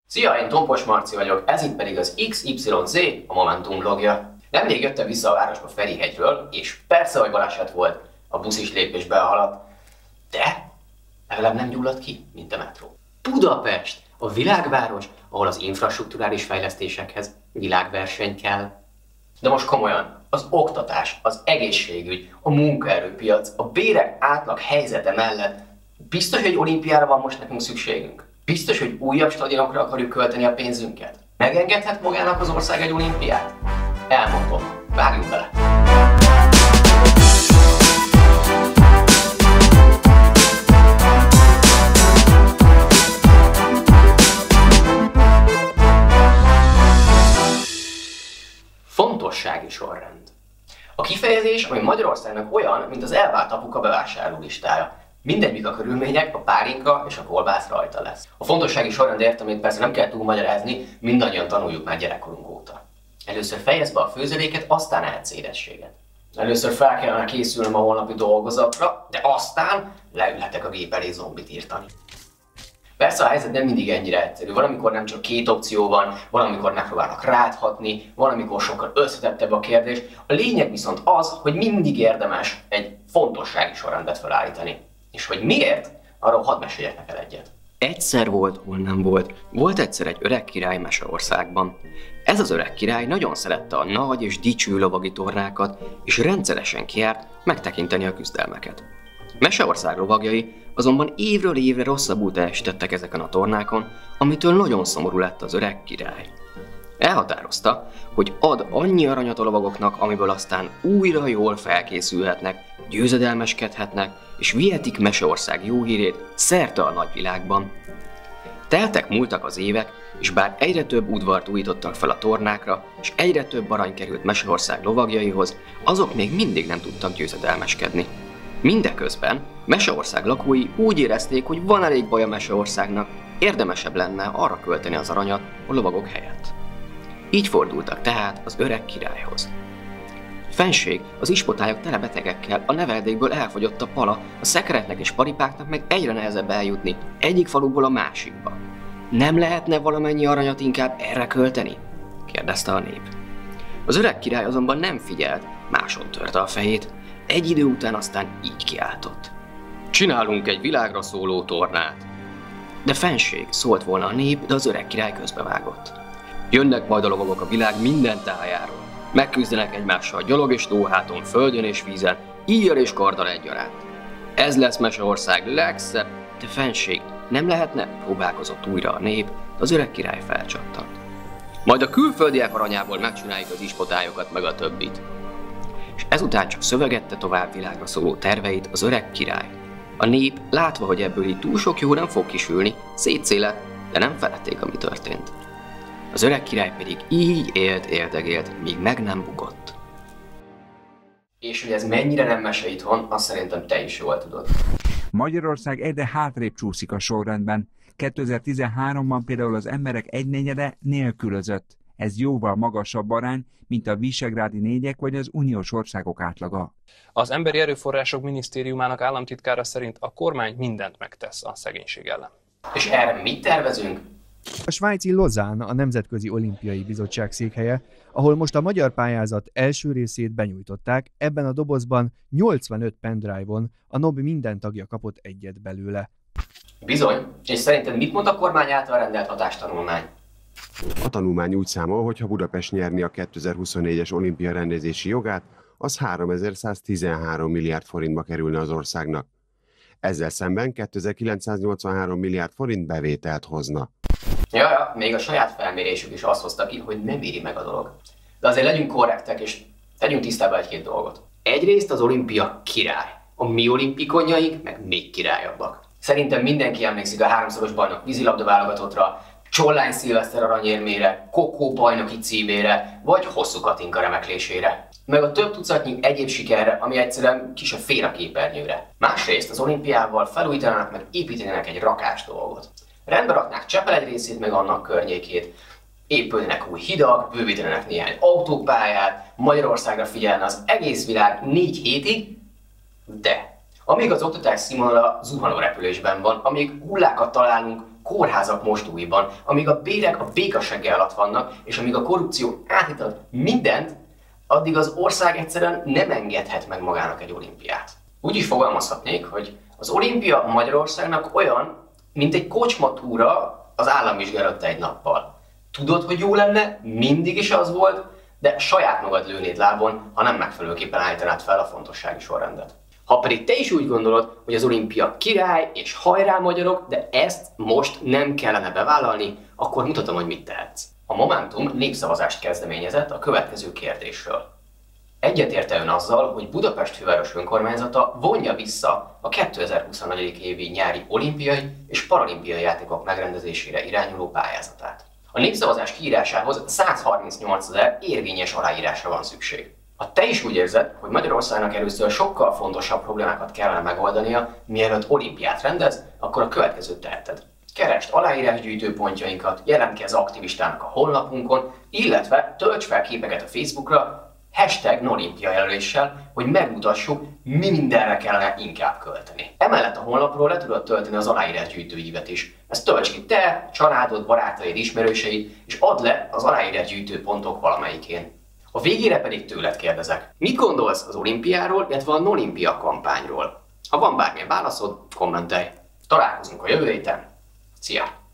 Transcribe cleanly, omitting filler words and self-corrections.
Szia, én Tompos Marci vagyok, ez itt pedig az XYZ, a Momentum vlogja. Nemrég jöttem vissza a városba Ferihegyről, és persze, hogy baleset volt, a busz is lépésbe haladt, de legalább nem gyulladt ki, mint a metró. Budapest, a világváros, ahol az infrastrukturális fejlesztésekhez világverseny kell. De most komolyan, az oktatás, az egészségügy, a munkaerőpiac, a bérek átlag helyzete mellett biztos, hogy olimpiára van most nekünk szükségünk? Biztos, hogy újabb stadionokra akarjuk költeni a pénzünket? Megengedhet magának az ország egy olimpiát? Elmondom, vágjunk bele! Fontossági sorrend. A kifejezés, ami Magyarországnak olyan, mint az elvált apuka bevásárlólistája. Mindegy, mik a körülmények, a pálinka és a kolbász rajta lesz. A fontossági sorrend értelmét persze nem kell túlmagyarázni, mindannyian tanuljuk már gyerekkorunk óta. Először fejezd be a főződéket, aztán ehetsz édességet. Először fel kellene készülnöm a holnapi dolgozatra, de aztán leülhetek a gép elé zombit írtani. Persze a helyzet nem mindig ennyire egyszerű, valamikor nem csak két opció van, valamikor megpróbálnak ráthatni, valamikor sokkal összetettebb a kérdés. A lényeg viszont az, hogy mindig érdemes egy fontossági sorrendet felállítani. És hogy miért, arról hadd meséljek neked egyet. Egyszer volt, hol nem volt. Volt egyszer egy öreg király Meseországban. Ez az öreg király nagyon szerette a nagy és dicső lovagi tornákat, és rendszeresen kijárt megtekinteni a küzdelmeket. Meseország lovagjai azonban évről évre rosszabbul teljesítettek ezeken a tornákon, amitől nagyon szomorú lett az öreg király. Elhatározta, hogy ad annyi aranyat a lovagoknak, amiből aztán újra jól felkészülhetnek, győzedelmeskedhetnek, és vihetik Meseország jó hírét szerte a nagyvilágban. Teltek múltak az évek, és bár egyre több udvart újítottak fel a tornákra, és egyre több arany került Meseország lovagjaihoz, azok még mindig nem tudtak győzedelmeskedni. Mindeközben Meseország lakói úgy érezték, hogy van elég baj a Meseországnak, érdemesebb lenne arra költeni az aranyat a lovagok helyett. Így fordultak tehát az öreg királyhoz. Fenség, az ispotályok tele betegekkel, a neveldékből elfogyott a pala, a szekereknek és paripáknak meg egyre nehezebb eljutni egyik faluból a másikba. Nem lehetne valamennyi aranyat inkább erre költeni? Kérdezte a nép. Az öreg király azonban nem figyelt, máson törte a fejét, egy idő után aztán így kiáltott. Csinálunk egy világra szóló tornát. De fenség, szólt volna a nép, de az öreg király közbevágott. Jönnek majd a lovagok a világ minden tájáról. Megküzdenek egymással gyalog és lóháton, földön és vízen, íjjal és karddal egyaránt. Ez lesz Meseország legszebb, de fenség, nem lehetne? Próbálkozott újra a nép, de az öreg király felcsattant. Majd a külföldiek aranyából megcsináljuk az ispotályokat meg a többit. És ezután csak szövegette tovább világra szóló terveit az öreg király. A nép, látva, hogy ebből így túl sok jó nem fog kisülni, szétszélett, de nem feledték, ami történt. Az öreg király pedig így élt, míg meg nem bukott. És hogy ez mennyire nem mese itthon, azt szerintem te is jól tudod. Magyarország egyre hátrébb csúszik a sorrendben. 2013-ban például az emberek egynegyede nélkülözött. Ez jóval magasabb arány, mint a visegrádi négyek vagy az uniós országok átlaga. Az Emberi Erőforrások Minisztériumának államtitkára szerint a kormány mindent megtesz a szegénység ellen. És erre mit tervezünk? A svájci Lausanne a Nemzetközi Olimpiai Bizottság székhelye, ahol most a magyar pályázat első részét benyújtották, ebben a dobozban 85 pendrive-on a NOB minden tagja kapott egyet belőle. Bizony, és szerinted mit mond a kormány által rendelt hatástanulmány? A tanulmány úgy számol, hogy ha Budapest nyerni a 2024-es olimpia rendezési jogát, az 3113 milliárd forintba kerülne az országnak. Ezzel szemben 2983 milliárd forint bevételt hozna. Ja, még a saját felmérésük is azt hozta ki, hogy nem éri meg a dolog. De azért legyünk korrektek, és tegyünk tisztába egy-két dolgot. Egyrészt az olimpia király. A mi olimpikonjaink meg még királyabbak. Szerintem mindenki emlékszik a háromszoros bajnok vízilabda válogatottra, Csollány Szilveszter aranyérmére, Kokó bajnoki címére, vagy Hosszú Katinka remeklésére. Meg a több tucatnyi egyéb sikerre, ami egyszerűen ki se fér a képernyőre. Másrészt az olimpiával felújítanának meg építenének egy rakás dolgot. Rendbe raknák Csepel egy részét, meg annak környékét. Épülnének új hidak, bővítenének néhány autópályát, Magyarországra figyelne az egész világ 4 hétig, de amíg az oktatás színvonala zuhanó repülésben van, amíg hullákat találunk kórházak mosdóiban, amíg a bérek a békasegge alatt vannak, és amíg a korrupció áthitat mindent, addig az ország egyszerűen nem engedhet meg magának egy olimpiát. Úgy is fogalmazhatnék, hogy az olimpia Magyarországnak olyan, mint egy kocsmatúra az államvizsga egy nappal. Tudod, hogy jó lenne, mindig is az volt, de saját magad lőnéd lábon, ha nem megfelelőképpen állítanád fel a fontossági sorrendet. Ha pedig te is úgy gondolod, hogy az olimpia király és hajrá magyarok, de ezt most nem kellene bevállalni, akkor mutatom, hogy mit tehetsz. A Momentum népszavazást kezdeményezett a következő kérdésről. Egyetért-e ön azzal, hogy Budapest főváros önkormányzata vonja vissza a 2024. évi nyári olimpiai és paralimpiai játékok megrendezésére irányuló pályázatát? A népszavazás kiírásához 138 000 érvényes aláírásra van szükség. Ha te is úgy érzed, hogy Magyarországnak először sokkal fontosabb problémákat kellene megoldania, mielőtt olimpiát rendez, akkor a következőt teheted. Keresd aláírásgyűjtő pontjainkat, jelentkezz aktivistának a honlapunkon, illetve tölts fel képeket a Facebookra, #Nolimpia jelöléssel, hogy megmutassuk, mi mindenre kellene inkább költeni. Emellett a honlapról le tudod tölteni az aláírásgyűjtő ívet is. Ezt tölts ki te, családod, barátaid, ismerőseid, és add le az aláírásgyűjtő pontok valamelyikén. A végére pedig tőled kérdezek. Mit gondolsz az olimpiáról, illetve a Nolimpia kampányról? Ha van bármilyen válaszod, kommentelj. Találkozunk a jövő héten. Szia!